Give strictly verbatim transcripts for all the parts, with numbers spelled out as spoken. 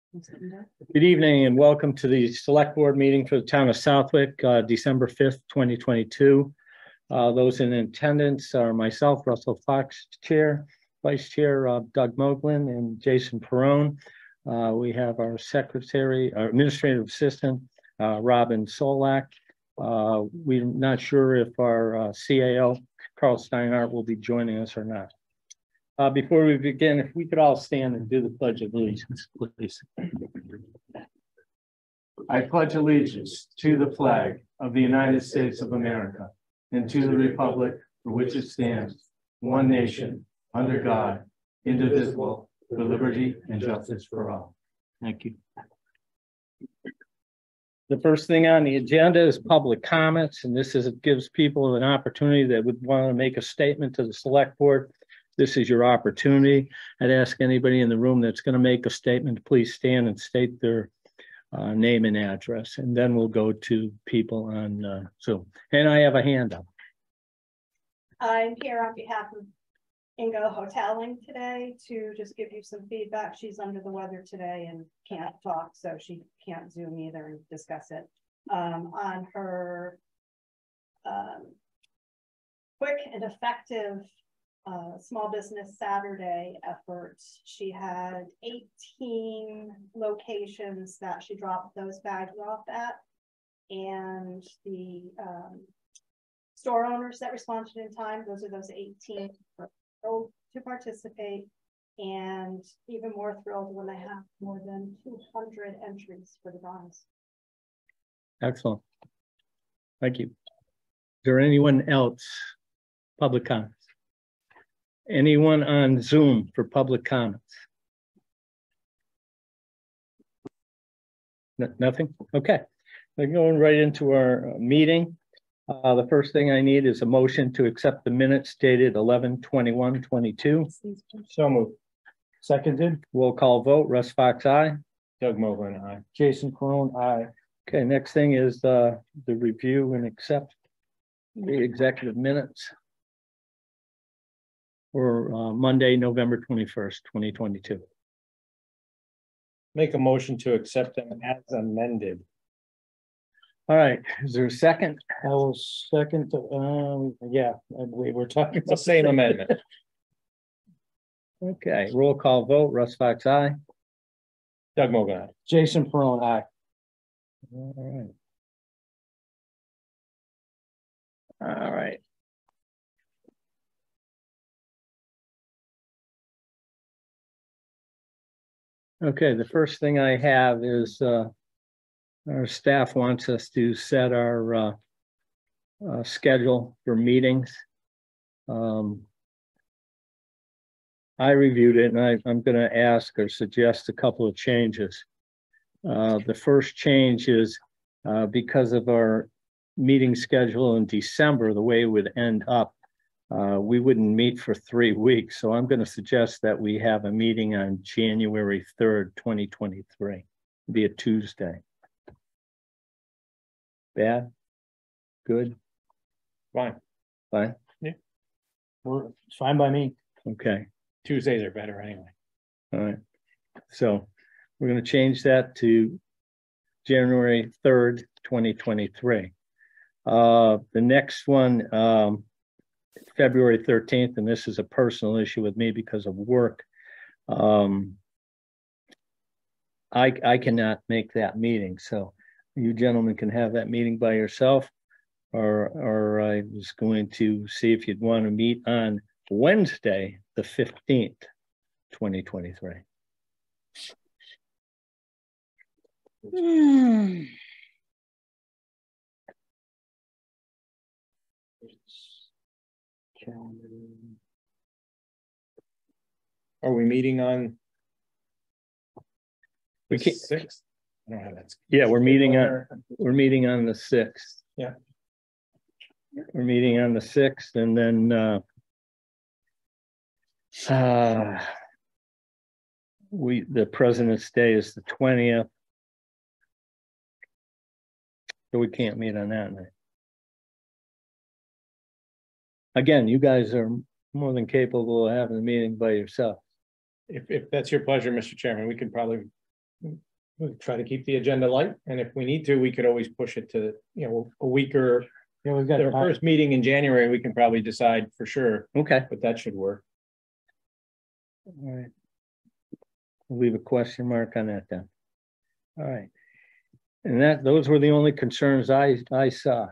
Good evening and welcome to the Select Board meeting for the Town of Southwick, uh, December fifth, twenty twenty-two. Uh, those in attendance are myself, Russell Fox, Chair, Vice Chair uh, Doug Moglen, and Jason Perone. Uh, we have our Secretary, our Administrative Assistant, uh, Robin Solak. Uh, we're not sure if our uh, C A O, Carl Steinhardt, will be joining us or not. Uh, before we begin, if we could all stand and do the Pledge of Allegiance, please. I pledge allegiance to the flag of the United States of America and to the republic for which it stands, one nation, under God, indivisible, with liberty and justice for all. Thank you. The first thing on the agenda is public comments, and this is it gives people an opportunity that would want to make a statement to the Select Board. This is your opportunity. I'd ask anybody in the room that's going to make a statement, please stand and state their uh, name and address, and then we'll go to people on uh, Zoom. And I have a hand up. I'm here on behalf of Ingo Hoteling today to just give you some feedback. She's under the weather today and can't talk, so she can't Zoom either and discuss it. Um, on her um, quick and effective Uh, small business Saturday efforts. She had eighteen locations that she dropped those bags off at, and the um, store owners that responded in time, those are those eighteen were thrilled to participate, and even more thrilled when they have more than two hundred entries for the drawings. Excellent. Thank you. Is there anyone else? Public comments? Anyone on Zoom for public comments? No, nothing? Okay. We're going right into our meeting. Uh, the first thing I need is a motion to accept the minutes dated eleven twenty-one twenty-two. So moved. Seconded. Roll call vote. Russ Fox, aye. Doug Moglen, aye. Jason Perone, aye. Okay, next thing is uh, the review and accept the executive minutes for uh, Monday, November twenty-first, twenty twenty-two. Make a motion to accept them as amended. All right, is there a second? I will second, um, yeah, we were talking the same amendment. Okay, roll call vote. Russ Fox, aye. Doug Moglen, aye. Jason Perone, aye. All right. All right. Okay, the first thing I have is uh, our staff wants us to set our uh, uh, schedule for meetings. Um, I reviewed it and I, I'm going to ask or suggest a couple of changes. Uh, the first change is uh, because of our meeting schedule in December, the way it would end up, Uh, we wouldn't meet for three weeks. So I'm going to suggest that we have a meeting on January third, twenty twenty-three. It'd be a Tuesday. Bad? Good? Fine. Fine? Yeah. We're, it's fine by me. Okay. Tuesdays are better anyway. All right. So we're going to change that to January third, twenty twenty-three. Uh, the next one, um, February thirteenth, and this is a personal issue with me because of work. Um, I, I cannot make that meeting, so you gentlemen can have that meeting by yourself, or, or I was going to see if you'd want to meet on Wednesday, the fifteenth, twenty twenty-three. Hmm. Are we meeting on? We can't. Sixth? I don't have that. Yeah, we're meeting on, we're meeting on the sixth. Yeah. We're meeting on the sixth, and then uh, uh, we, the President's Day is the twentieth. So we can't meet on that night. Again, you guys are more than capable of having a meeting by yourself. If, if that's your pleasure, Mister Chairman, we can probably we'll try to keep the agenda light, and if we need to, we could always push it to, you know, a week or. Yeah, we've got our first meeting in January, we can probably decide for sure, Okay. but that should work. All right. We'll leave a question mark on that then. All right. And that, those were the only concerns I, I saw.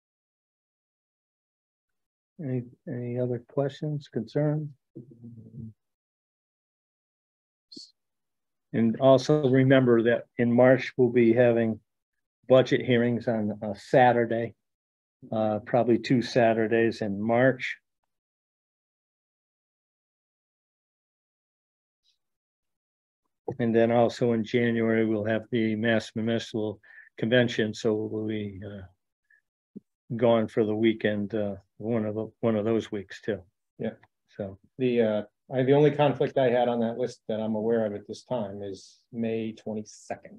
Any, any other questions, concerns? And also remember that in March, we'll be having budget hearings on a Saturday, uh, probably two Saturdays in March. And then also in January, we'll have the Mass Municipal Convention, so we'll be uh, gone for the weekend, uh, one of the, one of those weeks too. Yeah. So the, uh, I, the only conflict I had on that list that I'm aware of at this time is May twenty-second.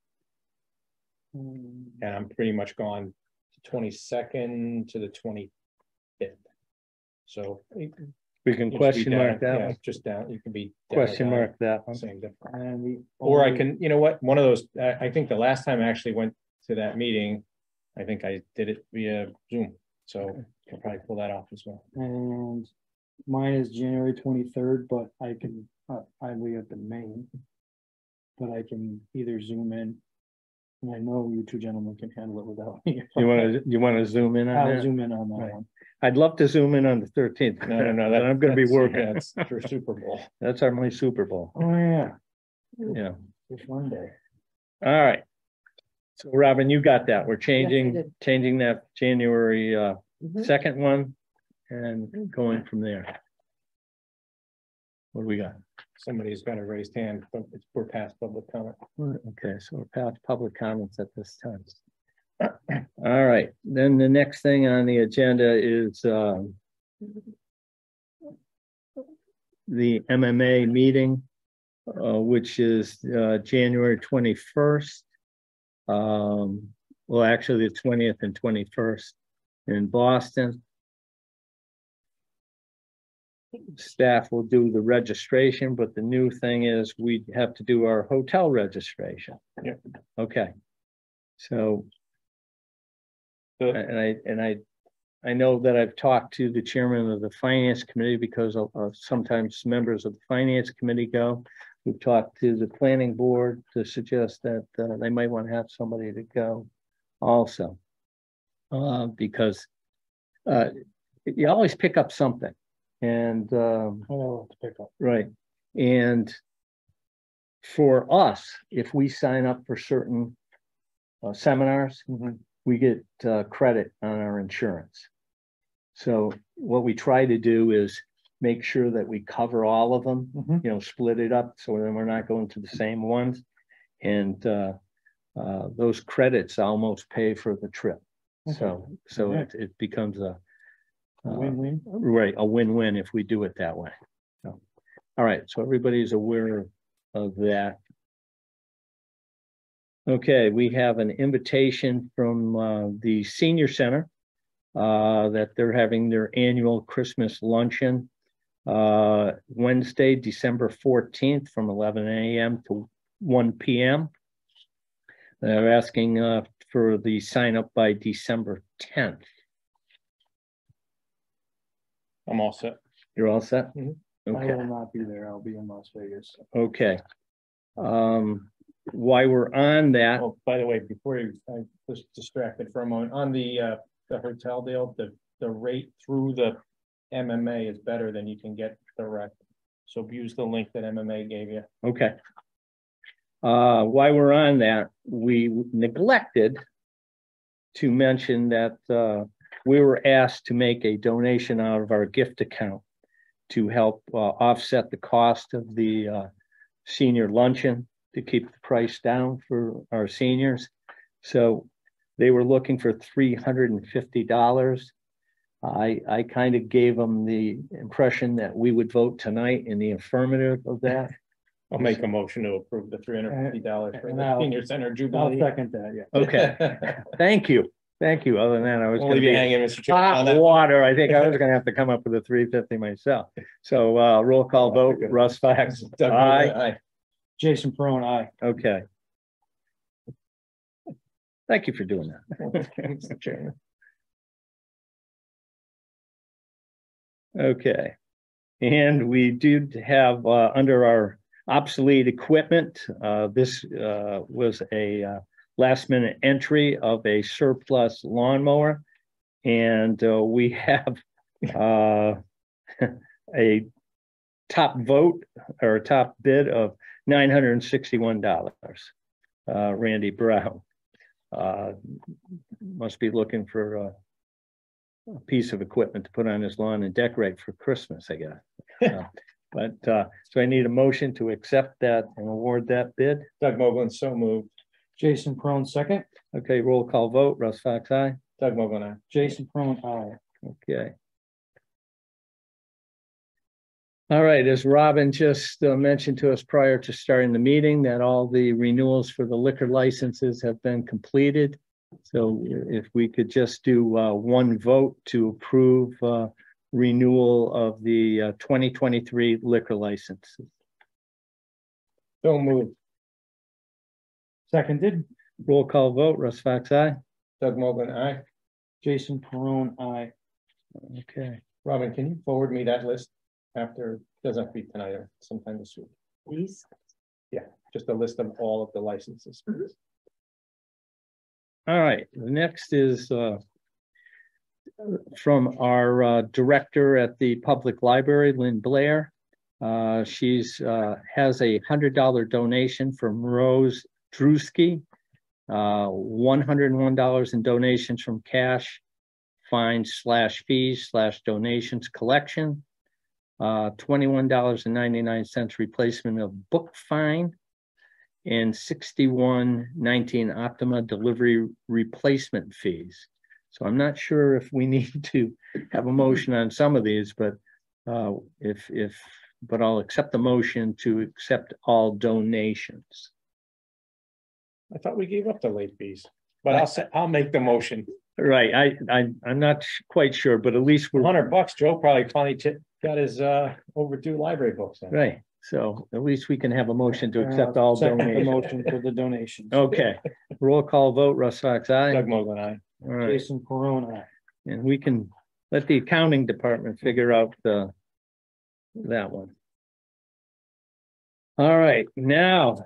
And I'm pretty much gone twenty-second to the twenty-fifth. So we can question mark that one. Just down, you can be. Question mark that one. Same difference. And the, or I can, you know what, one of those, I, I think the last time I actually went to that meeting, I think I did it via Zoom. So I'll probably pull that off as well. And mine is January twenty-third, but I can, uh, I live up in Maine. But I can either zoom in. And I know you two gentlemen can handle it without me. You want to, you want to zoom in on I'll that? zoom in on that Right. one. I'd love to zoom in on the thirteenth. No, no, no, But that, I'm gonna be that's- working. yeah, That's for Super Bowl. That's our my Super Bowl, Oh, yeah, yeah. just one day. All right. So Robin, you got that. We're changing, did. changing that January uh Mhm. second one and going from there. What do we got? Somebody's got a raised hand, but it's, we're past public comment. Okay, so we're past public comments at this time. All right, then the next thing on the agenda is um. The M M A meeting, uh, which is uh January twenty-first. Um, well, actually the twentieth and twenty-first in Boston. Staff will do the registration, but the new thing is we have to do our hotel registration. Yeah. Okay. So. Good. And I, and I, I know that I've talked to the chairman of the finance committee because of, of sometimes members of the finance committee go. We've talked to the planning board to suggest that uh, they might want to have somebody to go also. Uh, because uh, you always pick up something. And um, I know what to pick up. right. And for us, if we sign up for certain uh, seminars, we get uh, credit on our insurance. So what we try to do is make sure that we cover all of them, Mhm. you know, split it up so then we're not going to the same ones. And uh, uh, those credits almost pay for the trip. So, so Yeah. it, it becomes a uh, Win-win. right, a win-win if we do it that way. So, all right, so everybody's aware of, of that. Okay, we have an invitation from uh, the senior center uh, that they're having their annual Christmas luncheon uh, Wednesday, December fourteenth from eleven A M to one P M They're asking uh, for the sign up by December tenth. I'm all set. You're all set? Mhm. I Okay. will not be there. I'll be in Las Vegas. Okay. Um, while we're on that, Oh, by the way, before you, I was distracted for a moment, on the, uh, the hotel deal, the, the rate through the M M A is better than you can get direct. So use the link that M M A gave you. okay. Uh, while we're on that, we neglected to mention that, uh, we were asked to make a donation out of our gift account to help, uh, offset the cost of the, uh, senior luncheon to keep the price down for our seniors. So they were looking for three hundred and fifty dollars. I, I kind of gave them the impression that we would vote tonight in the affirmative of that. I'll make a motion to approve the three hundred fifty dollars for And the I'll- senior center I'll jubilee. second that, yeah. Okay, thank you, thank you. Other than that, I was We'll gonna leave you be hanging, Mister Chairman. on hot that. water. I think I was gonna have to come up with a three fifty myself. So, uh, roll call vote, Russ Fox. Doug Aye. Mogul, aye. Jason Peron, aye. Okay. Thank you for doing that. Mister Chairman. Okay. And we do have, uh, under our obsolete equipment, uh, this, uh, was a, uh, last minute entry of a surplus lawnmower. And, uh, we have, uh, a top vote or a top bid of nine hundred and sixty-one dollars. Uh, Randy Brown, uh, must be looking for a, a piece of equipment to put on his lawn and decorate for Christmas, I guess. Uh, But, uh, so I need a motion to accept that and award that bid. Doug Mogul, so moved. Jason Peron, second. Okay, roll call vote. Russ Fox, aye. Doug Mogul, aye. Jason Peron, aye. Okay. All right, as Robin just uh, mentioned to us prior to starting the meeting, that all the renewals for the liquor licenses have been completed. So if we could just do uh, one vote to approve uh, renewal of the uh, twenty twenty-three liquor licenses. So moved. Seconded. Roll call vote. Russ Fox, aye. Doug Mogul, aye. Jason Peron, aye. Okay. Robin, can you forward me that list after, doesn't have to be tonight or sometime this week? Please. Yeah, just a list of all of the licenses. All right, the next is uh, from our uh, director at the public library, Lynn Blair. Uh, she's uh, has a hundred dollar donation from Rose Drewski, uh, one hundred and one dollars in donations from cash, fines slash fees slash donations collection, uh, twenty-one dollars and ninety-nine cents replacement of book fine, and sixty-one nineteen Optima delivery replacement fees. So I'm not sure if we need to have a motion on some of these, but uh, if if but I'll accept the motion to accept all donations. I thought we gave up the late fees, but I'll say, I'll make the motion. Right, I I I'm not quite sure, but at least we're Hundred bucks, Joe probably finally ch- got his uh overdue library books in. right. So at least we can have a motion to accept all Second the donations. motion for the donations. Okay, roll call vote. Russ Fox, aye. Doug Mogul, aye. All right, Jason Peron, aye. and we can let the accounting department figure out the that one. All right, now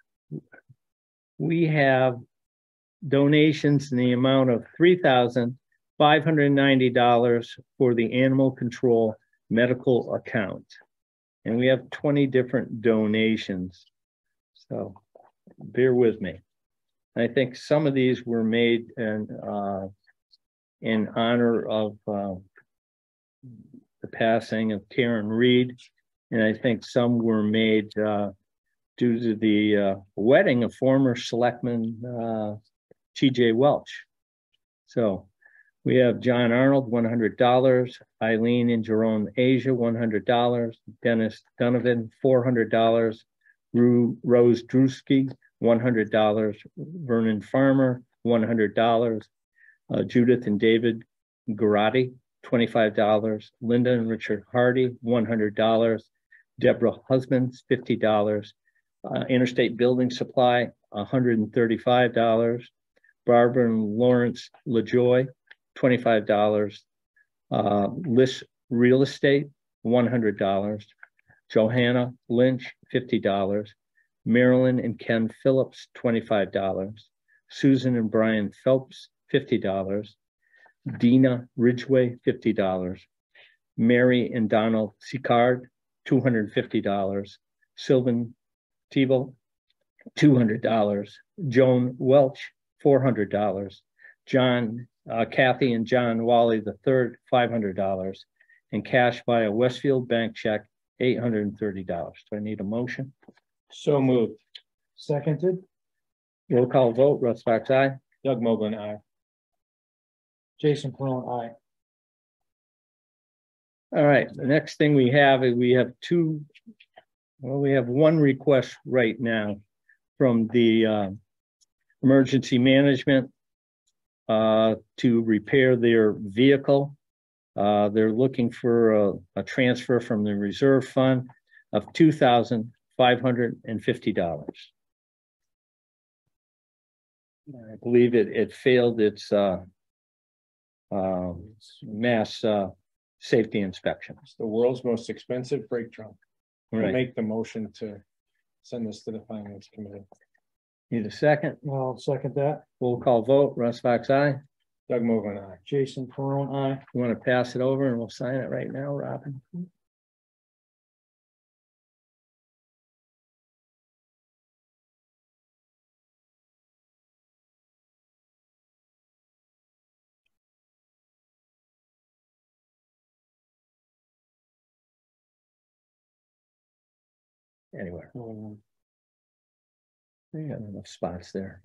we have donations in the amount of three thousand five hundred ninety dollars for the animal control medical account. And we have twenty different donations. So bear with me. I think some of these were made in, uh, in honor of uh, the passing of Karen Reed. And I think some were made uh, due to the uh, wedding of former selectman uh, T J Welch. So we have John Arnold, one hundred dollars, Eileen and Jerome Asia, one hundred dollars, Dennis Donovan, four hundred dollars, Ru Rose Drewski, one hundred dollars, Vernon Farmer, one hundred dollars, uh, Judith and David Garotti, twenty-five dollars, Linda and Richard Hardy, one hundred dollars, Deborah Husbands, fifty dollars, uh, Interstate Building Supply, one hundred thirty-five dollars, Barbara and Lawrence LaJoy, twenty-five dollars, uh, List Real Estate, one hundred dollars, Johanna Lynch, fifty dollars, Marilyn and Ken Phillips, twenty-five dollars, Susan and Brian Phelps, fifty dollars, Dina Ridgway, fifty dollars, Mary and Donald Sicard, two hundred fifty dollars, Sylvan Tebow, two hundred dollars, Joan Welch, four hundred dollars, John, uh, Kathy and John Wally the third, five hundred dollars, and cash via Westfield Bank check, eight hundred thirty dollars. Do I need a motion? So moved. Seconded. Roll call vote. Russ Fox, aye. Doug Mogul, aye. Jason Peron, aye. All right, the next thing we have is we have two, well, we have one request right now from the uh, emergency management uh, to repair their vehicle. Uh, they're looking for a, a transfer from the reserve fund of two thousand five hundred and fifty dollars. I believe it, it failed its, uh, um, mass, uh, safety inspection. It's the world's most expensive brake truck. I'll Right, make the motion to send this to the finance committee. need a second, I'll second that. roll call vote, Russ Fox, aye. Doug Mogul, aye. Jason Perone, aye. You want to pass it over and we'll sign it right now, Robin? Anywhere. Um, We got enough spots there.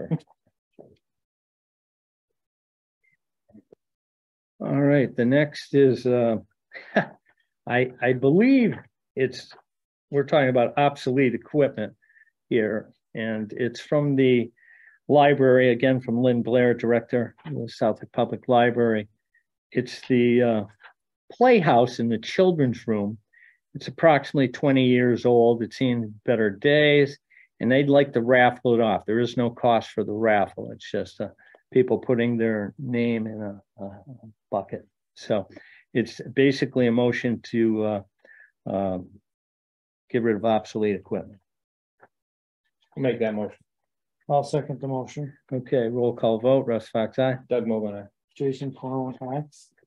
All right, the next is, uh, I, I believe it's, we're talking about obsolete equipment here, and it's from the library, again, from Lynn Blair, Director of the Southwick Public Library. It's the, uh, playhouse in the children's room. It's approximately twenty years old. It's seen better days, and they'd like to raffle it off. There is no cost for the raffle. It's just uh, people putting their name in a, a bucket. So it's basically a motion to uh, uh, get rid of obsolete equipment. I'll make that motion. I'll second the motion. Okay, roll call vote. Russ Fox, aye. Doug Mogul, aye. Jason Perone, aye.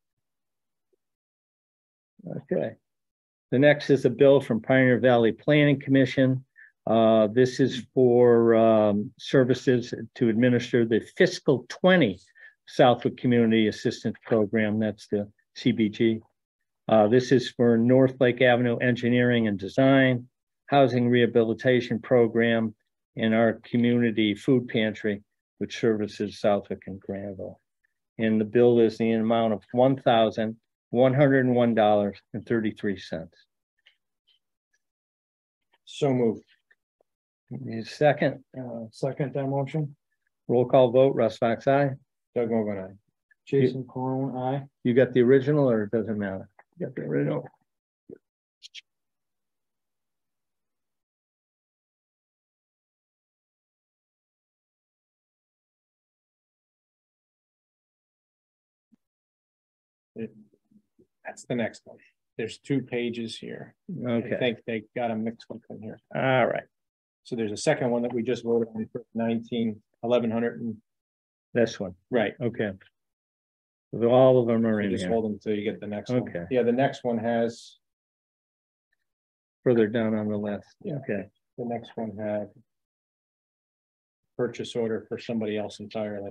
Okay. The next is a bill from Pioneer Valley Planning Commission. Uh, this is for um, services to administer the fiscal twenty Southwick Community Assistance Program. That's the C B G. Uh, this is for North Lake Avenue Engineering and Design, Housing Rehabilitation Program, and our community food pantry, which services Southwick and Granville. And the bill is the amount of one thousand one hundred and one dollars and thirty-three cents. So moved. Need a second, Uh, second that motion. roll call vote, Russ Fox, aye. Doug Mogul, aye. Jason Perone, aye. You got the original or it doesn't matter? You got the original? It- That's the next one. There's two pages here. I Okay, think they got a mixed up in here. all right, So there's a second one that we just voted on for nineteen, eleven hundred and, this one, right. okay. So all of them are You in just here, hold them until you get the next one. Okay. Yeah, the next one has, further down on the list, Yeah. okay. the next one had purchase order for somebody else entirely.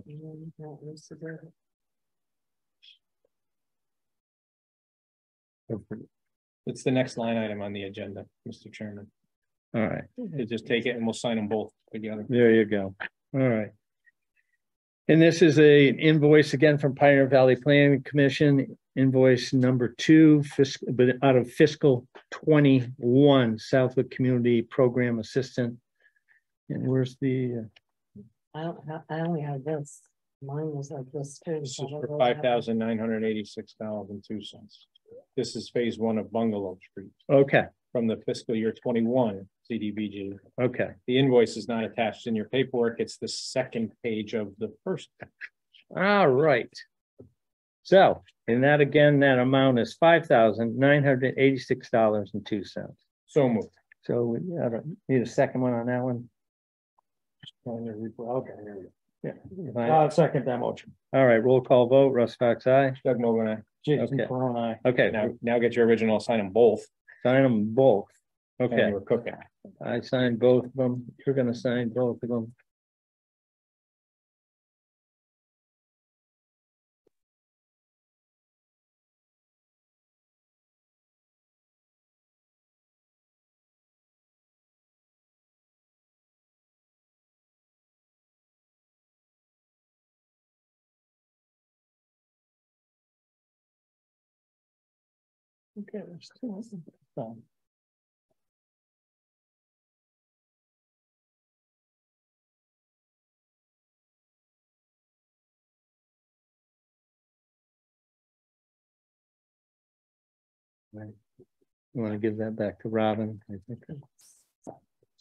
It's the next line item on the agenda, Mister Chairman. All right, You just take it and we'll sign them both together. there you go, all right. And this is a invoice again from Pioneer Valley Planning Commission, invoice number two, fiscal, but out of fiscal twenty-one, Southwick Community Program Assistant. And where's the, uh, I don't have, I only have this. Mine was like this too. This so is I don't for know five what thousand nine hundred eighty-six dollars and two cents. This is phase one of Bungalow Street okay, from the fiscal year twenty-one C D B G. okay, The invoice is not attached in your paperwork. It's the second page of the first. all right. So, and that again, that amount is five thousand nine hundred eighty-six dollars and two cents. So moved. So we gotta need a second one on that one. Okay, here we go. Yeah. I'll second that motion. All right, roll call vote, Russ Fox, aye. Doug Mogul, aye. Jason Okay. Perone, aye. Okay, Now, now get your original, sign them both. sign them both. And Okay, we're cooking. I signed both of them. You're gonna sign both of them. Okay, there's two of them. Done. Right. You wanna give that back to Robin? I think.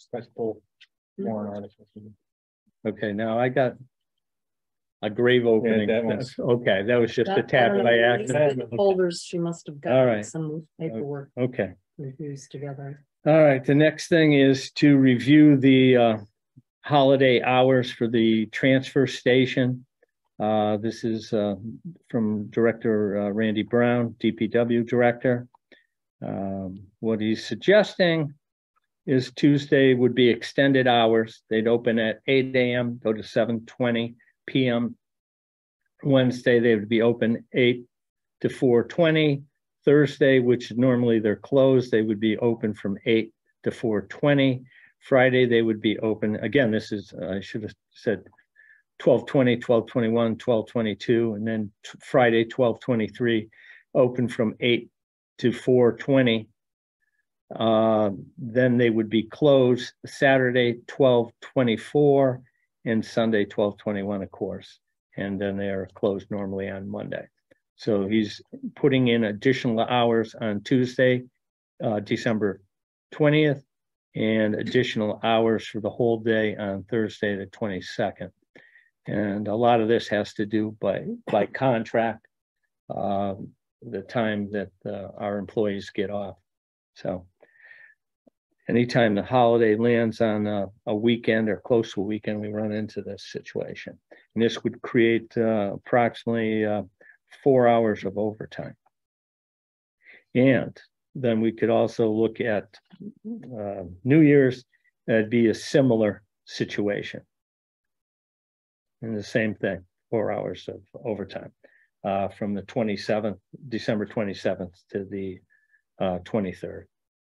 special warrant articles. Okay, now I got a grave opening. that was- Okay, that was just a That- tap I don't by know, accident. these Folders, she must have All got right. some paperwork Okay. confused together. All right, the next thing is to review the uh holiday hours for the transfer station. Uh, this is uh from Director uh, Randy Brown, D P W Director. Um, what he's suggesting is Tuesday would be extended hours. They'd open at eight A M, go to seven twenty P M. Wednesday, they would be open eight to four twenty. Thursday, which normally they're closed, they would be open from eight to four twenty. Friday, they would be open, again, this is, I should have said twelve twenty, twelve twenty-one, twelve twenty-two, and then t- Friday, twelve twenty-three, open from eight to four twenty. Uh, then they would be closed Saturday, twelve twenty-four, and Sunday, twelve twenty-one, of course. And then they are closed normally on Monday. So he's putting in additional hours on Tuesday, uh, December twentieth, and additional hours for the whole day on Thursday, the twenty-second. And a lot of this has to do by, by contract, uh, the time that uh, our employees get off. So anytime the holiday lands on a, a weekend or close to a weekend, we run into this situation. And this would create uh, approximately uh, four hours of overtime. And then we could also look at uh, New Year's. That'd be a similar situation. And the same thing, four hours of overtime uh, from the twenty-seventh, December twenty-seventh to the uh, twenty-third.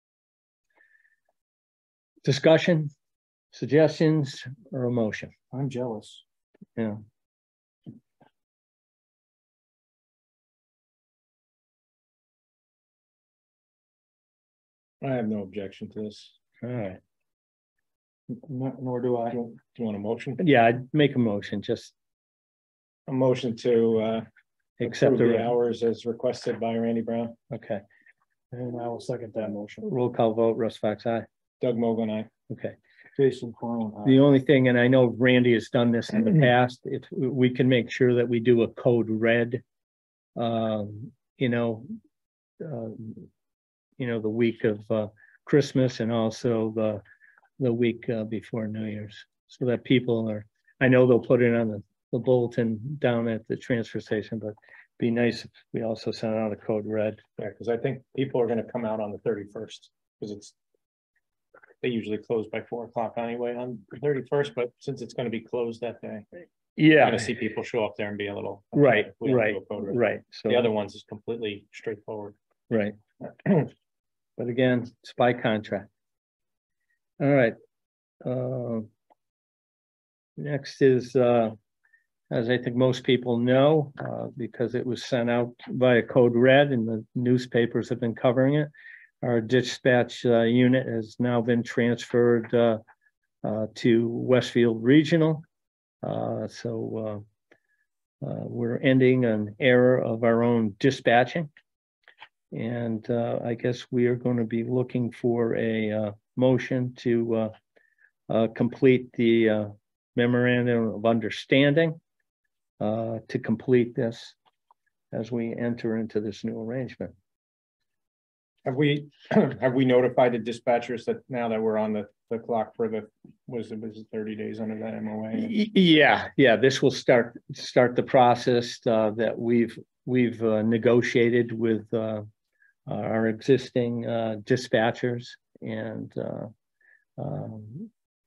Discussion, suggestions, or a motion? I'm jealous. Yeah. I have no objection to this. All right. Nor, nor do I. Do you do you want a motion? Yeah, I'd make a motion, just A motion to uh accept approve the, the hours as requested by Randy Brown. okay. And I will second that motion. Roll call vote, Russ Fox, aye. Doug Mogul, aye. Okay. Jason Peron, aye. The only thing, and I know Randy has done this in the past, if we can make sure that we do a code red. Um, you know, um, you know, the week of uh Christmas and also the, the week uh, before New Year's. So that people are, I know they'll put it on the, the bulletin down at the transfer station, but be nice if we also send out a code red. Yeah, because I think people are gonna come out on the thirty-first, because it's. They usually close by four o'clock anyway on the thirty-first, but since it's gonna be closed that day, you're Yeah, gonna see people show up there and be a little. upset right, if we don't right, do a code red. right. So, The other ones is completely straightforward. right. But again, it's by contract. All right. Uh, Next is, uh, as I think most people know, uh, because it was sent out via code red and the newspapers have been covering it. Our dispatch uh, unit has now been transferred uh, uh, to Westfield Regional. Uh, so uh, uh, we're ending an era of our own dispatching. And uh, I guess we are going to be looking for a uh, motion to uh, uh, complete the uh, memorandum of understanding uh, to complete this as we enter into this new arrangement. Have we, have we notified the dispatchers that now that we're on the, the clock for the, was it, was it thirty days under that M O A? Y- Yeah, yeah, this will start, start the process uh, that we've, we've uh, negotiated with uh, our existing uh, dispatchers and uh, um,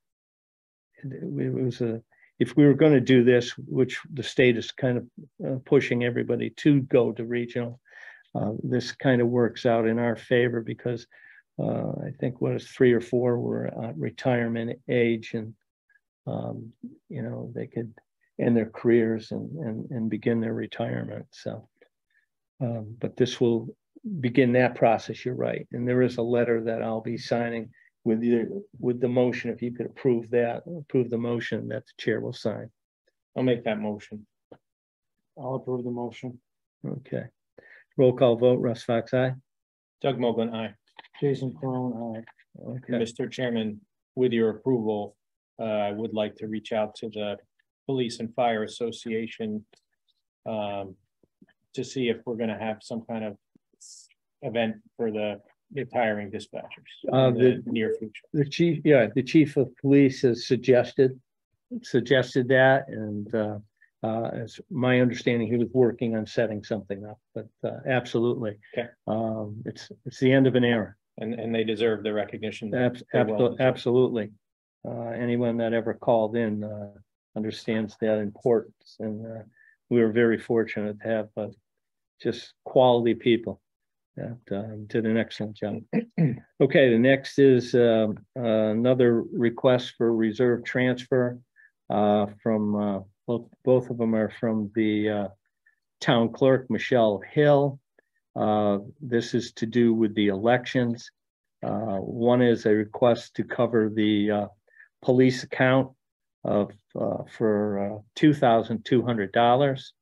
it it was a, if we were going to do this, which the state is kind of uh, pushing everybody to go to regional, uh, this kind of works out in our favor because uh, I think what is three or four were at retirement age and um, you know, they could end their careers and, and, and begin their retirement. So, um, but this will begin that process. You're right. And there is a letter that I'll be signing with you, with the motion. If you could approve that, approve the motion that the chair will sign. I'll make that motion. I'll approve the motion. Okay. Roll call vote, Russ Fox, aye. Doug Mogul, aye. Jason Peron, aye. Okay. Mister Chairman, with your approval, uh, I would like to reach out to the Police and Fire Association um, to see if we're gonna have some kind of event for the retiring dispatchers Uh, in the- the near future. The chief, yeah, the chief of police has suggested, suggested that, and, uh, uh, it's my understanding, he was working on setting something up, but, uh, absolutely. Okay. Um, it's, it's the end of an era. And, and they deserve the recognition. that Abs- they well abso- deserve. Absolutely. Uh, anyone that ever called in, uh, understands that importance, and, uh, we were very fortunate to have, uh, just quality people that, uh, did an excellent job. Okay, the next is, um, uh, another request for reserve transfer, uh, from, uh, both, both of them are from the, uh, town clerk, Michelle Hill. Uh, this is to do with the elections. Uh, one is a request to cover the, uh, police account of, uh, for, uh, two thousand two hundred dollars.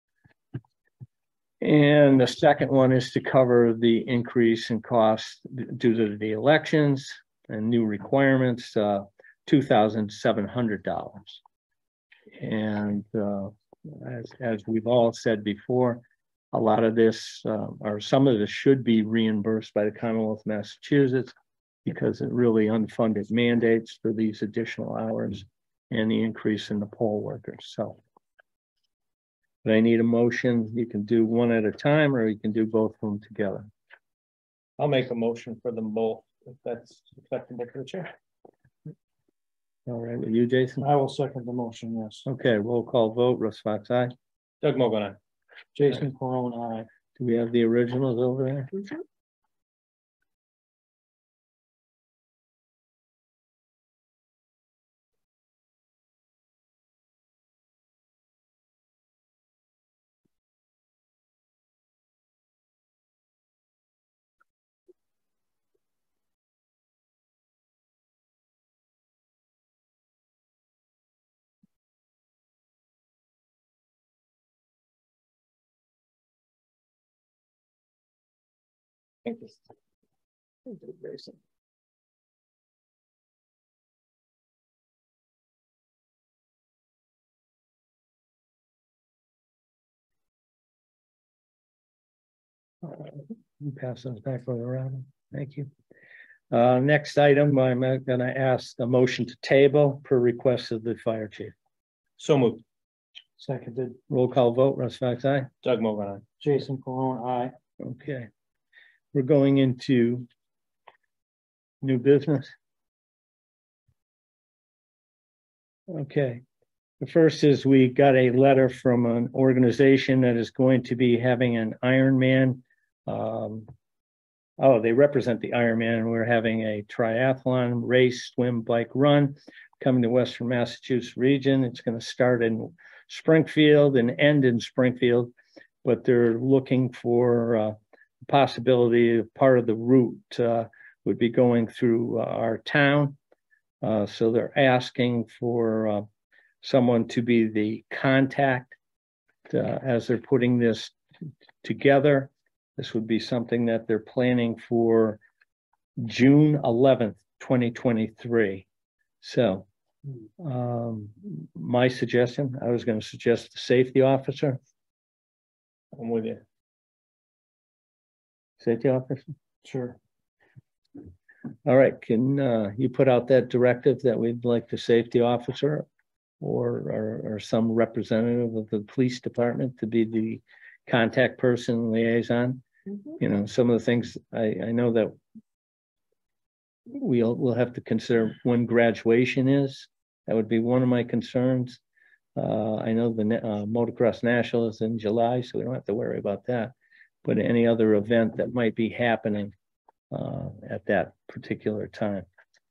And the second one is to cover the increase in costs due to the elections and new requirements, uh, two thousand seven hundred dollars. And, uh, as, as we've all said before, a lot of this, uh, or some of this should be reimbursed by the Commonwealth of Massachusetts because it really unfunded mandates for these additional hours and the increase in the poll workers, so. But I need a motion. You can do one at a time, or you can do both of them together. I'll make a motion for them both, if that's acceptable to the chair. All right, with you, Jason? I will second the motion, yes. Okay, roll call vote. Russ Fox, aye. Doug Mogul, aye. Jason Perone, aye. Do we have the originals over there? Thank you. You pass those back around. Thank you. Uh, next item, I'm gonna ask a motion to table per request of the fire chief. So moved. Seconded, Roll call vote. Russ Fox, aye. Doug Mogul, aye. Jason Perone, aye. Okay. We're going into new business. Okay. The first is we got a letter from an organization that is going to be having an Ironman. Um, oh, they represent the Ironman, and we're having a triathlon race, swim, bike, run coming to Western Massachusetts region. It's going to start in Springfield and end in Springfield, but they're looking for uh, possibility of part of the route uh, would be going through uh, our town. Uh, so they're asking for uh, someone to be the contact uh, as they're putting this together. This would be something that they're planning for June eleventh, twenty twenty-three. So um, my suggestion, I was going to suggest the safety officer. I'm with you. Safety officer. Sure. All right, can uh, you put out that directive that we'd like the safety officer or, or, or some representative of the police department to be the contact person, liaison? Mhm. You know, some of the things I, I know that we'll, we'll have to consider when graduation is. That would be one of my concerns. Uh, I know the uh, Motocross National is in July, so we don't have to worry about that. But any other event that might be happening uh, at that particular time.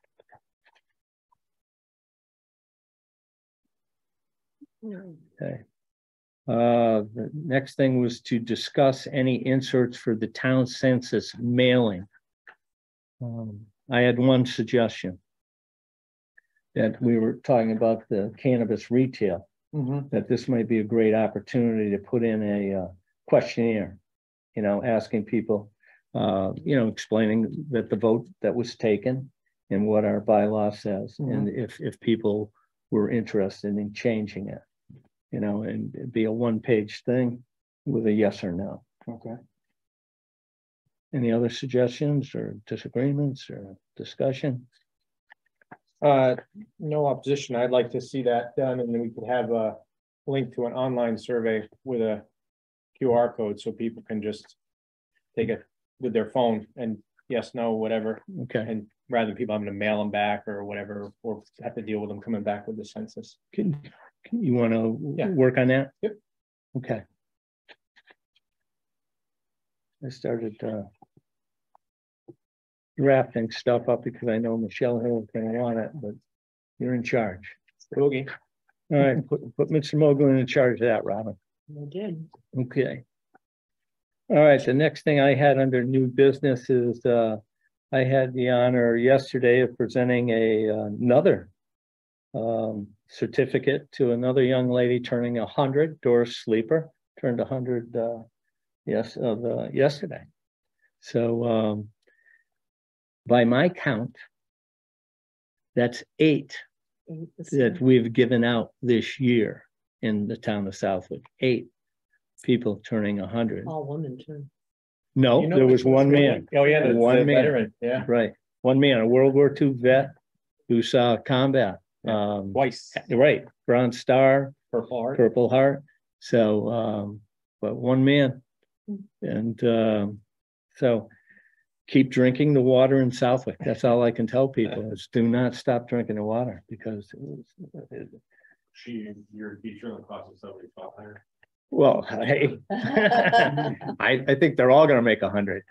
Okay. Uh, the next thing was to discuss any inserts for the town census mailing. Um, I had one suggestion. That we were talking about the cannabis retail, Mm-hmm. that this might be a great opportunity to put in a uh, questionnaire, you know, asking people, uh, you know, explaining that the vote that was taken and what our bylaw says, Mhm. and if, if people were interested in changing it. You know, and it'd be a one-page thing with a yes or no. Okay. Any other suggestions or disagreements or discussion? Uh, no opposition. I'd like to see that done, and then we could have a link to an online survey with a Q R code, so people can just take it with their phone and yes, no, whatever, Okay, and rather than people having to mail them back or whatever, or have to deal with them coming back with the census. can, can you want to Yeah. work on that? Yep. Okay. I started, uh, drafting stuff up because I know Michelle Hill is gonna want it, but you're in charge. Boogie. All right, put, put Mister Mogul in charge of that, Robin. I did. Okay. All right, the next thing I had under new business is, uh, I had the honor yesterday of presenting a, uh, another um, certificate to another young lady turning a hundred, Doris Sleeper, turned a hundred, uh, yes, of, uh, yesterday. So, um, by my count, that's eight Eight this that year. we've given out this year in the town of Southwick, eight people turning a hundred. All women too. No, You know there which was one one's man, Oh, yeah, the, One the man. veteran, yeah, right, one man, a World War Two vet who saw combat. Um, twice, right, Bronze Star, Purple Heart. Purple Heart, so, um, but one man. And, um, so keep drinking the water in Southwick, that's all I can tell people, is do not stop drinking the water, because it was, it, She, your teacher in the class of seventy-five hundred. well, hey, I, I think they're all gonna make a hundred.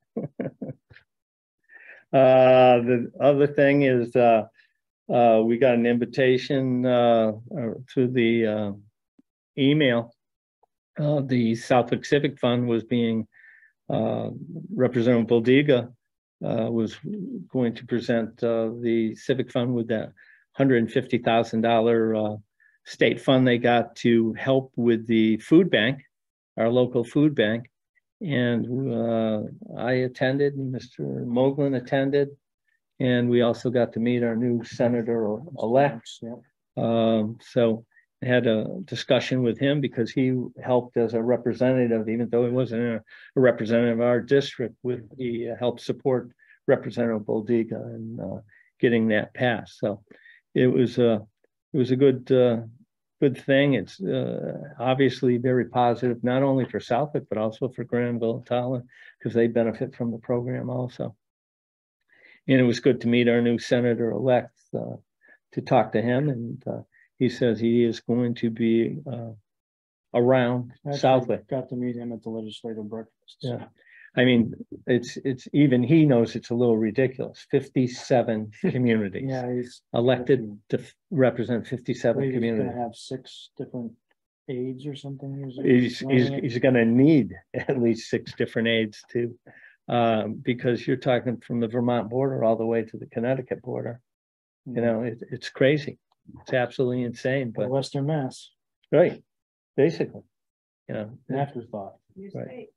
Uh, the other thing is, uh, uh, we got an invitation, uh, uh, through the, uh, email. Uh, the Southwick Civic Fund was being, uh, Representative Boldiga, uh, was going to present, uh, the Civic Fund with that hundred and fifty thousand dollar, uh, state fund they got to help with the food bank, our local food bank. And uh, I attended, and Mister Moglen attended, and we also got to meet our new senator-elect. Yeah. Um, so I had a discussion with him because he helped as a representative, even though he wasn't a, a representative of our district, with the uh, help support Representative Boldiga and uh, getting that passed. So it was a, it was a good, uh, good thing. It's uh, obviously very positive, not only for Southwick, but also for Granville, Tolland, because they benefit from the program also. And it was good to meet our new senator-elect, uh, to talk to him. And uh, he says he is going to be uh, around Actually, Southwick. Got to meet him at the legislative breakfast. Yeah. I mean, it's, it's even, he knows it's a little ridiculous, fifty-seven communities. Yeah, he's. Elected to f- represent fifty-seven He's gonna communities. have six different aides or something. He's, he's, explaining it. he's gonna need at least six different aides too. Um, because you're talking from the Vermont border all the way to the Connecticut border. You know, it, it's crazy. It's absolutely insane, Or but Western Mass, right, basically, you know. an afterthought. You Right. state.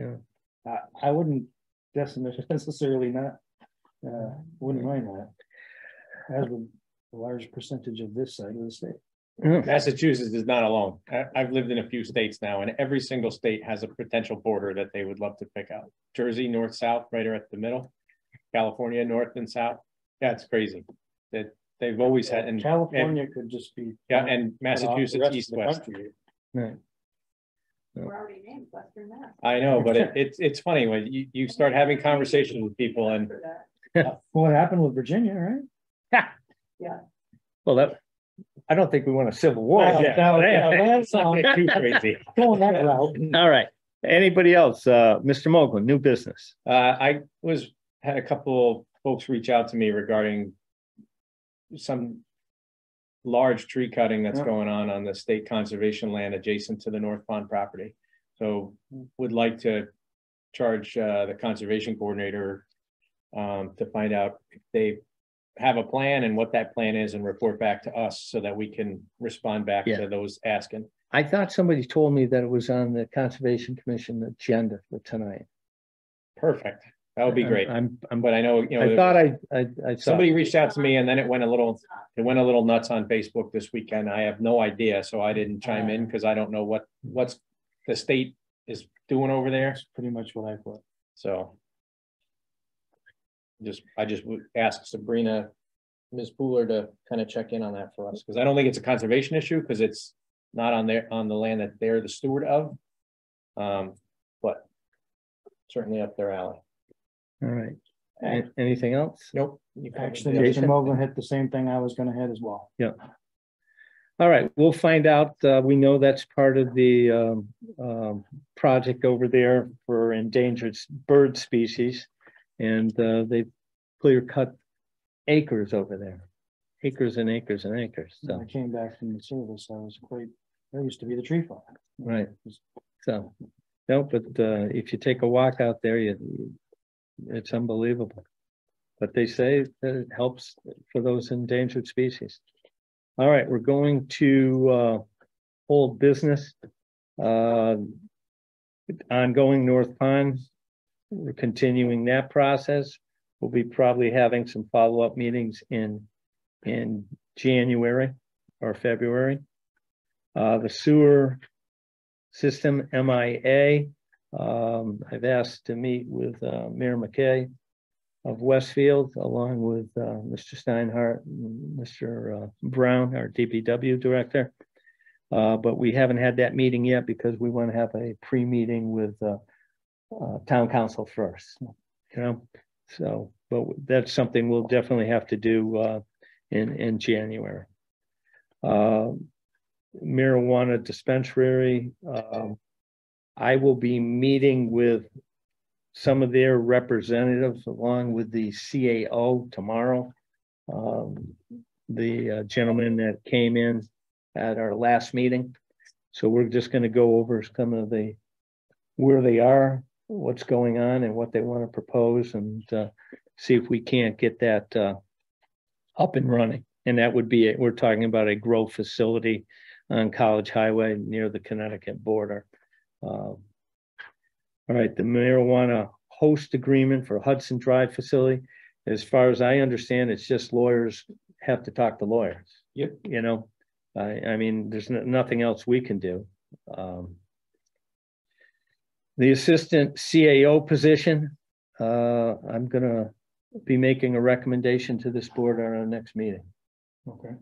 I, I wouldn't guess necessarily not, uh, wouldn't mind that. As a large percentage of this side of the state. Yeah. Massachusetts is not alone. I, I've lived in a few states now, and every single state has a potential border that they would love to pick out. Jersey, north, south, right or at the middle. California, north and south. Yeah, it's crazy. That they've always had, and California could just be. yeah, and cut off the Massachusetts, rest of east, the west. country. Right. We're already named Western Mass. I know, but it, it's, it's funny when you, you start having conversations with people and For that. What happened with Virginia, right? Well, that, I don't think we want a civil war. Well, yet. no, no, that's not not- get too crazy. Going that route. All right, anybody else? Uh, Mister Mogul, new business. Uh, I was, had a couple of folks reach out to me regarding some large tree cutting that's Yeah. going on on the state conservation land adjacent to the North Pond property. So would like to charge, uh, the conservation coordinator, um, to find out if they have a plan and what that plan is and report back to us so that we can respond back Yeah. to those asking. I thought somebody told me that it was on the Conservation Commission agenda for tonight. Perfect. That would be great. I'm, I'm, But I know, you I know, thought I, I, I saw. somebody reached out to me and then it went a little, it went a little nuts on Facebook this weekend. I have no idea, so I didn't chime in because I don't know what, what's the state is doing over there, That's pretty much what I thought. so. Just, I just would ask Sabrina, Miz Pooler to kind of check in on that for us, because I don't think it's a conservation issue, because it's not on their, on the land that they're the steward of. Um, but certainly up their alley. All right. A- Anything else? Nope. you covered Actually, the- Mister Mogul hit the same thing I was gonna hit as well. All right, we'll find out. Uh, we know that's part of the, um, um, project over there for endangered s- bird species. And, uh, they've clear cut acres over there, acres and acres and acres. When So, I came back from the service, I was quite, there used to be the tree farm. right. So, no, but, uh, if you take a walk out there, you, it's unbelievable. But they say that it helps for those endangered species. All right, we're going to, uh, old business. Uh, ongoing North Pond. We're continuing that process. We'll be probably having some follow-up meetings in, in January or February. Uh, the sewer system M I A. Um, I've asked to meet with, uh, Mayor McKay of Westfield, along with, uh, Mister Steinhardt, and Mister uh, Brown, our D P W director. Uh, but we haven't had that meeting yet because we want to have a pre-meeting with, uh, uh, town council first, you know? So, but that's something we'll definitely have to do, uh, in, in January. Uh, marijuana dispensary, um, I will be meeting with some of their representatives along with the C A O tomorrow. Um, the uh, gentleman that came in at our last meeting. So we're just going to go over some of the, where they are, what's going on and what they want to propose, and uh, see if we can't get that uh, up and running. And that would be, we're talking about a grow facility on College Highway near the Connecticut border. Um, all right, the marijuana host agreement for Hudson Drive facility. As far as I understand, it's just lawyers have to talk to lawyers. Yep. You know, I, I mean, there's no, nothing else we can do. Um, the assistant C A O position, uh, I'm gonna be making a recommendation to this board on our next meeting. Okay.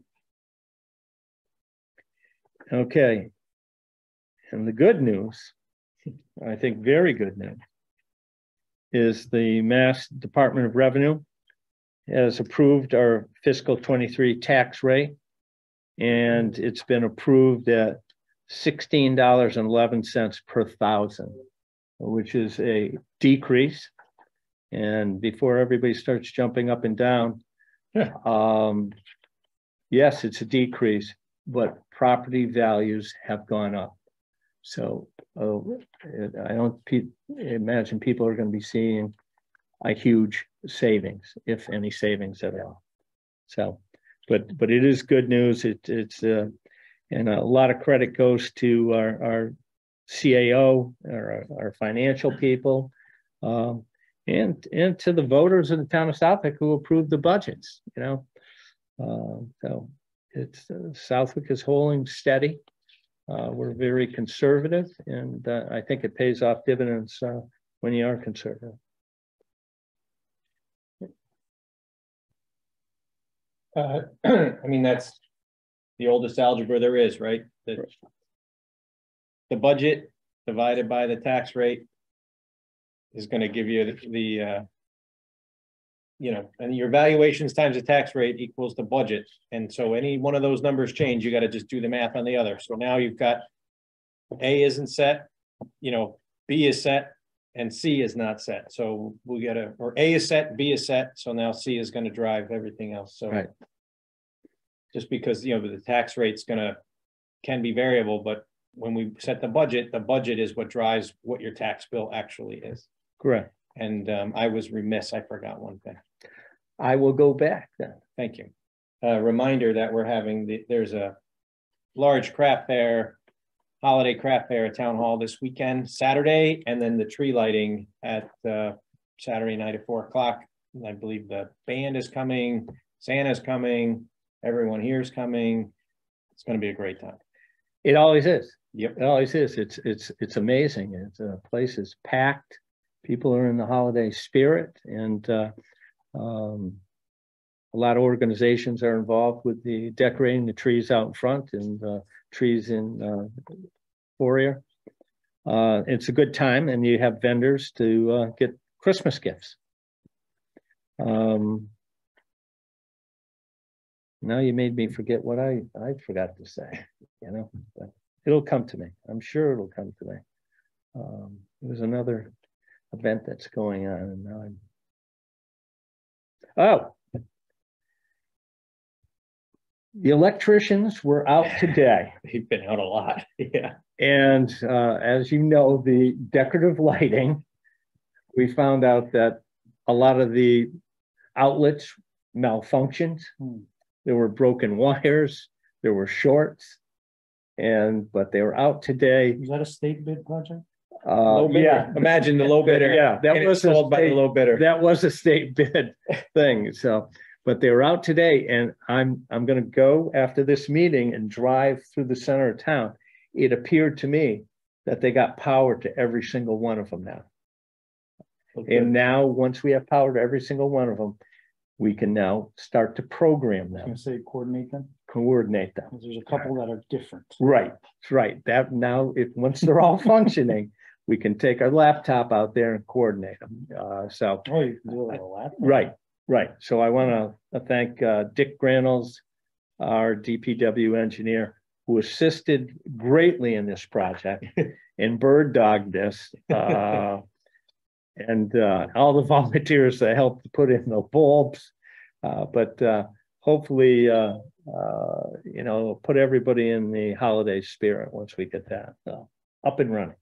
Okay. And the good news, I think very good news, is the Mass Department of Revenue has approved our fiscal twenty-three tax rate. And it's been approved at sixteen dollars and eleven cents per thousand, which is a decrease. And before everybody starts jumping up and down, um, yes, it's a decrease, but property values have gone up. So uh, I don't pe- imagine people are going to be seeing a huge savings, if any savings at all. So, but but it is good news. It, it's uh, and a lot of credit goes to our, our C A O, our, our financial people, um, and and to the voters in the town of Southwick who approved the budgets. You know, uh, so it's uh, Southwick is holding steady. Uh, we're very conservative, and uh, I think it pays off dividends uh, when you are conservative. Uh, I mean, that's the oldest algebra there is, right? The, the budget divided by the tax rate is going to give you the, the uh, you know, and your valuations times the tax rate equals the budget. And so any one of those numbers change, you got to just do the math on the other. So now you've got A isn't set, you know, B is set, and C is not set. So we got to, or A is set, B is set. So now C is going to drive everything else. So Right. Just because, you know, the tax rate's going to, can be variable, but when we set the budget, the budget is what drives what your tax bill actually is. Correct. And um, I was remiss, I forgot one thing. I will go back then. Thank you. A reminder that we're having, the, there's a large craft fair, holiday craft fair at Town Hall this weekend, Saturday, and then the tree lighting at uh, Saturday night at four o'clock. I believe the band is coming, Santa's coming, everyone here is coming. It's gonna be a great time. It always is. Yep. It always is. It's, it's, it's amazing. It's, uh, place is packed. People are in the holiday spirit and, uh, um, a lot of organizations are involved with the decorating the trees out in front and, uh, trees in, uh, foyer. Uh, it's a good time and you have vendors to, uh, get Christmas gifts. Um, now you made me forget what I, I forgot to say, you know, but it'll come to me. I'm sure it'll come to me. Um, there's another event that's going on and now I'm. Oh. The electricians were out today. They've been out a lot. Yeah. And uh, as you know, the decorative lighting, we found out that a lot of the outlets malfunctioned. Hmm. There were broken wires, there were shorts, and but they were out today. Was that a state bid project? Uh, Low bidder. yeah, Imagine the low bidder. Yeah, that and was it's sold a by the state- low bidder. That was a state bid thing. So, but they were out today, and I'm I'm going to go after this meeting and drive through the center of town. It appeared to me that they got power to every single one of them now. Okay. And now, once we have power to every single one of them, we can now start to program I was them, gonna say coordinate them, coordinate them. 'cause there's a couple that are different. Right, that's right. That now, if once they're all functioning, we can take our laptop out there and coordinate them. Uh, so, Oh, you can do it with a laptop? right, right. So I want to thank uh, Dick Granels, our D P W engineer, who assisted greatly in this project and bird dogged this. Uh, and uh, all the volunteers that helped put in the bulbs. Uh, but uh, hopefully, uh, uh, you know, put everybody in the holiday spirit once we get that uh, up and running.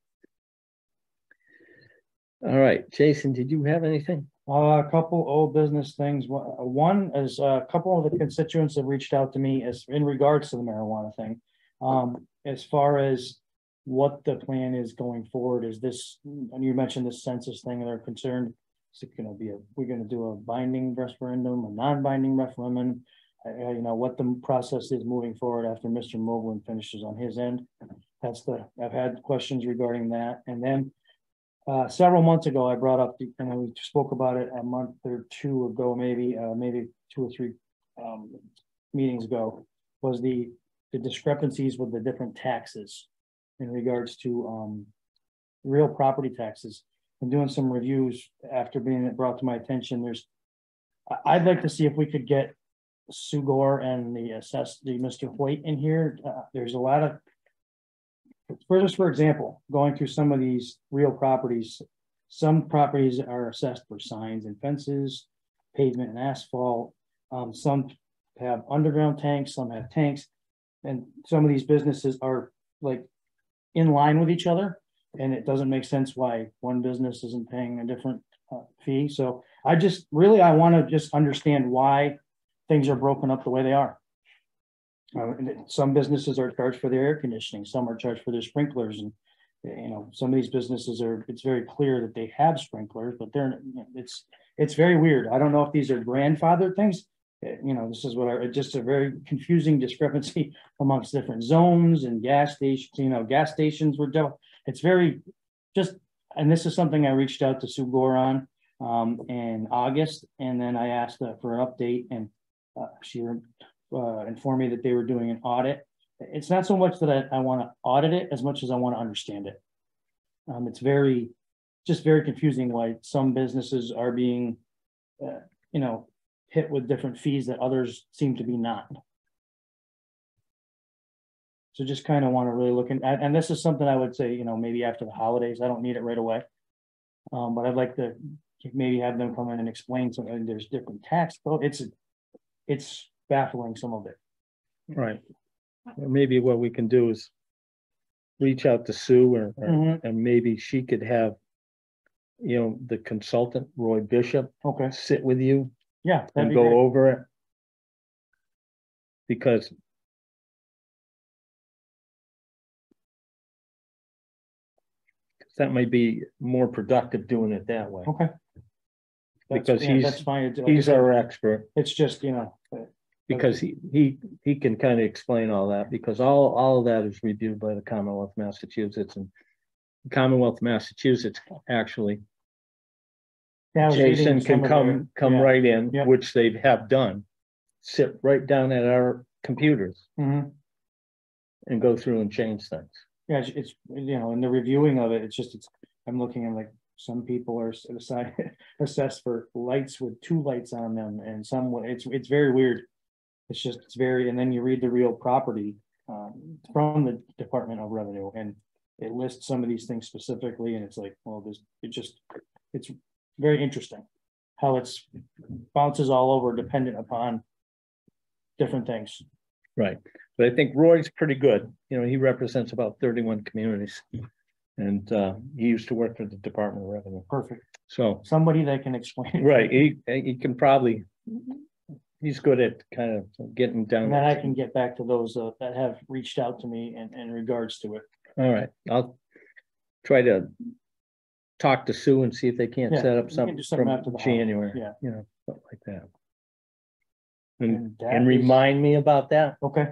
All right, Jason, did you have anything? Uh, a couple old business things. One one is a couple of the constituents have reached out to me as in regards to the marijuana thing. Um, as far as what the plan is going forward, is this, and you mentioned this census thing, and they're concerned, is it gonna be a, we're gonna do a binding referendum, a non-binding referendum? Uh, you know, what the process is moving forward after Mister Moglen finishes on his end. That's the, I've had questions regarding that, and then Uh, several months ago, I brought up, the, and we spoke about it a month or two ago, maybe, uh, maybe two or three, um, meetings ago, was the, the discrepancies with the different taxes in regards to, um, real property taxes. I'm doing some reviews after being brought to my attention. There's, I- I'd like to see if we could get Sue Gore and the assess, the Mister Hoyt in here. Uh, there's a lot of, For just for example, going through some of these real properties, some properties are assessed for signs and fences, pavement and asphalt. Um, some have underground tanks, some have tanks. And some of these businesses are like in line with each other. And it doesn't make sense why one business isn't paying a different uh, fee. So I just really, I want to just understand why things are broken up the way they are. Uh, and some businesses are charged for their air conditioning, some are charged for their sprinklers, and you know, some of these businesses are, it's very clear that they have sprinklers, but they're, it's, it's very weird. I don't know if these are grandfathered things. Uh, You know, this is what I, it's just a very confusing discrepancy amongst different zones and gas stations, you know, gas stations were dealt. It's very just, and this is something I reached out to Sue Gore on um, in August, and then I asked uh, for an update, and uh, she Uh, informed me that they were doing an audit. It's not so much that I, I want to audit it as much as I want to understand it. Um, it's very, just very confusing why some businesses are being, uh, you know, hit with different fees that others seem to be not. So just kind of want to really look in, and, and this is something I would say, you know, maybe after the holidays, I don't need it right away. Um, but I'd like to maybe have them come in and explain something. There's different tax, though. It's, it's baffling, some of it. Right. Or maybe what we can do is reach out to Sue or, or Mhm. and maybe she could have, you know, the consultant, Roy Bishop, Okay, sit with you yeah, that'd and be go great. over it. Because that might be more productive doing it that way. Okay, That's- because yeah, he's, That's fine. It's- like I he's said, our expert. It's just, you know, uh, Because he, he, he can kind of explain all that, because all, all of that is reviewed by the Commonwealth of Massachusetts, and Commonwealth of Massachusetts, actually, yeah, I was reading Jason some can of come, their- come yeah. right in, Yeah. which they have done. Sit right down at our computers Mhm. and go through and change things. Yeah, it's, it's, you know, in the reviewing of it, it's just, it's, I'm looking at like, some people are s- assi- assessed for lights with two lights on them, and some, it's, it's very weird. It's just, it's very, and then you read the real property, um, from the Department of Revenue, and it lists some of these things specifically, and it's like, well, this, it just, it's very interesting. How it's bounces all over dependent upon different things. Right, but I think Roy's pretty good, you know, he represents about thirty-one communities. And, uh, he used to work for the Department of Revenue, Perfect. so, Somebody that can explain. it. right, he, he can probably. He's good at kind of getting down. And then I can get back to those uh, that have reached out to me in, in regards to it. All right, I'll try to talk to Sue and see if they can't Yeah, set we up can something do something from after the holiday, January, yeah. you know, something like that. And, And that and is- remind me about that. Okay.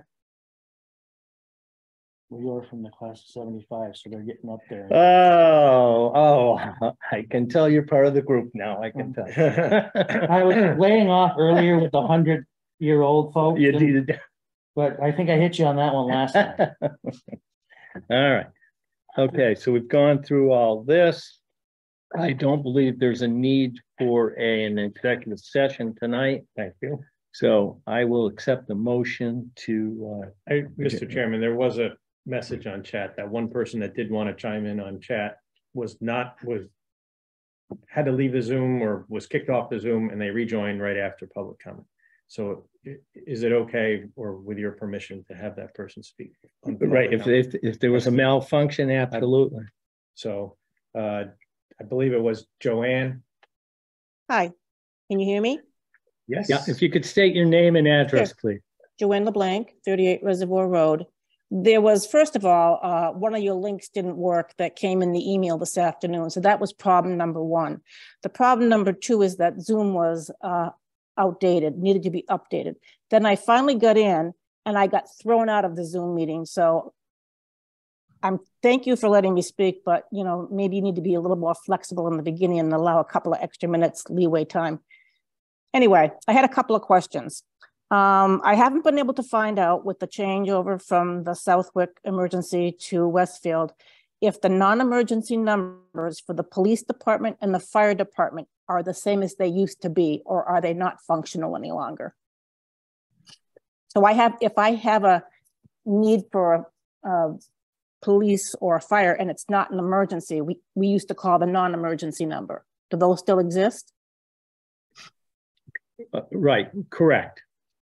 We are from the class of seventy-five, so they're getting up there. Oh, oh, I can tell you're part of the group now, I can tell. I was laying off earlier with the hundred year old folks, You and- did. but I think I hit you on that one last time. All right. Okay, so we've gone through all this. I don't believe there's a need for a- an executive session tonight. Thank you. So I will accept the motion to, uh, I, Mister Chairman, there was a message on chat that one person that did want to chime in on chat was not, was had to leave the Zoom or was kicked off the Zoom, and they rejoined right after public comment. So i- is it okay, or with your permission, to have that person speak? on public right, if, comment? if, if there was a malfunction, absolutely. So uh, I believe it was Joanne. Hi, can you hear me? Yes. Yeah, if you could state your name and address, please. Joanne LeBlanc, thirty-eight Reservoir Road. There was, first of all, uh, one of your links didn't work that came in the email this afternoon. So that was problem number one. The problem number two is that Zoom was uh, outdated, needed to be updated. Then I finally got in and I got thrown out of the Zoom meeting. So I'm, thank you for letting me speak, but you know, maybe you need to be a little more flexible in the beginning and allow a couple of extra minutes leeway time. Anyway, I had a couple of questions. Um, I haven't been able to find out with the changeover from the Southwick emergency to Westfield, if the non-emergency numbers for the police department and the fire department are the same as they used to be, or are they not functional any longer? So I have, if I have a need for a, a police or a fire and it's not an emergency, we, we used to call the non-emergency number. Do those still exist? Uh, Right, correct.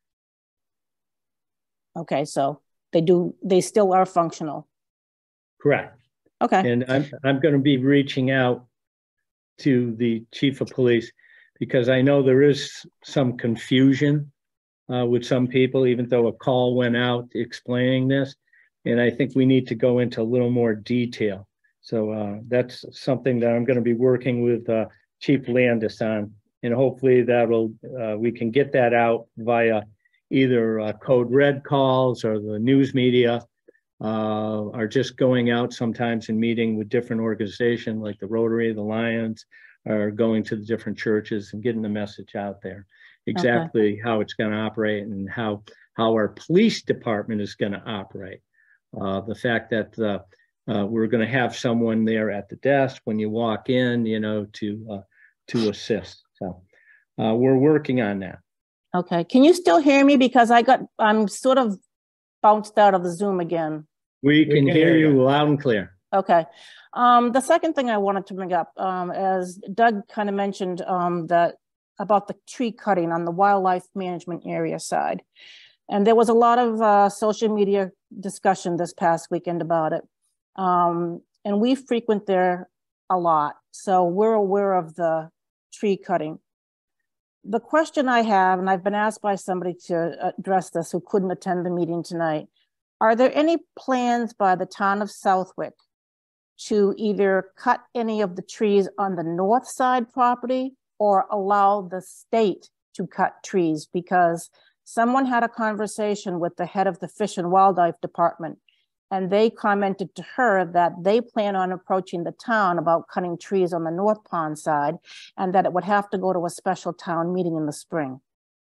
Okay, so they do, they still are functional. Correct. Okay, And I'm, I'm gonna be reaching out to the chief of police, because I know there is some confusion uh, with some people, even though a call went out explaining this. And I think we need to go into a little more detail. So uh, that's something that I'm gonna be working with uh, Chief Landis on. And hopefully that'll, uh, we can get that out via either uh, code red calls or the news media, uh, are just going out sometimes and meeting with different organizations like the Rotary, the Lions, are going to the different churches and getting the message out there. Exactly how it's going to operate and how, how our police department is going to operate. Uh, the fact that uh, uh, we're going to have someone there at the desk when you walk in, you know, to, uh, to assist. So uh, we're working on that. okay. Can you still hear me? Because I got, I'm sort of bounced out of the Zoom again. We can hear you loud and clear. Okay. Um, the second thing I wanted to bring up, um, as Doug kind of mentioned, um, that about the tree cutting on the wildlife management area side. And there was a lot of uh, social media discussion this past weekend about it. Um, and we frequent there a lot. So we're aware of the tree cutting. The question I have, and I've been asked by somebody to address this who couldn't attend the meeting tonight, are there any plans by the town of Southwick to either cut any of the trees on the north side property or allow the state to cut trees, because someone had a conversation with the head of the Fish and Wildlife Department, and they commented to her that they plan on approaching the town about cutting trees on the North Pond side, and that it would have to go to a special town meeting in the spring.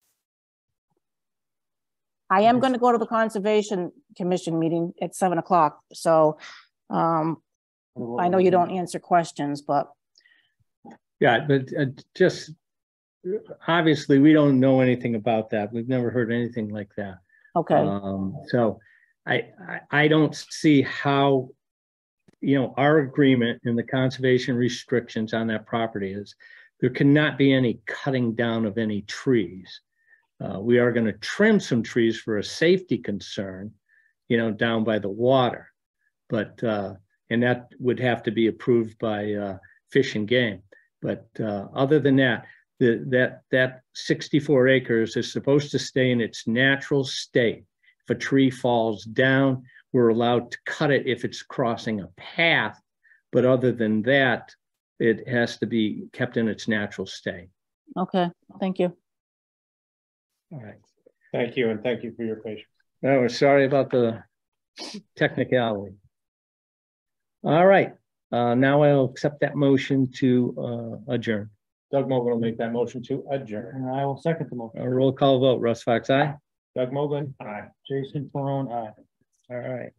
I am going to go to the Conservation Commission meeting at seven o'clock, so um, I know you don't answer questions, but. Yeah, but uh, just, obviously, we don't know anything about that. We've never heard anything like that. Okay, Um, so I, I, I don't see how, you know, our agreement and the conservation restrictions on that property is there cannot be any cutting down of any trees. Uh, we are going to trim some trees for a safety concern, you know, down by the water. But, uh, and that would have to be approved by uh, Fish and Game. But uh, other than that, the, that, that sixty-four acres is supposed to stay in its natural state. If a tree falls down, we're allowed to cut it if it's crossing a path. But other than that, it has to be kept in its natural state. okay, thank you. All right. Thank you, and thank you for your patience. Oh, we're sorry about the technicality. All right, uh, now I'll accept that motion to uh, adjourn. Doug Mogul will make that motion to adjourn. And I will second the motion. A roll call vote, Russ Fox, aye? Doug Mogul, aye. Jason Perone, aye. All right.